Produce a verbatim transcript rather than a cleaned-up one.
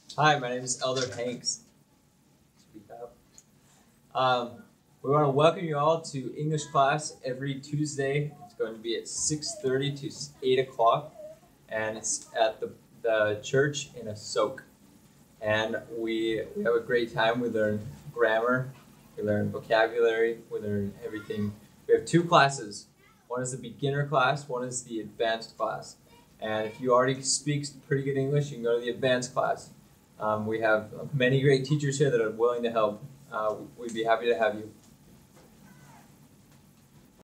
Hi, my name is Elder Hanks. Speak up. Um, we want to welcome you all to English class every Tuesday. It's going to be at six thirty to eight o'clock, and it's at the, the church in Asoke. And we, we have a great time. We learn grammar, we learn vocabulary, we learn everything. We have two classes. One is the beginner class, one is the advanced class. And if you already speak pretty good English, you can go to the advanced class. Um, we have many great teachers here that are willing to help. Uh, we'd be happy to have you.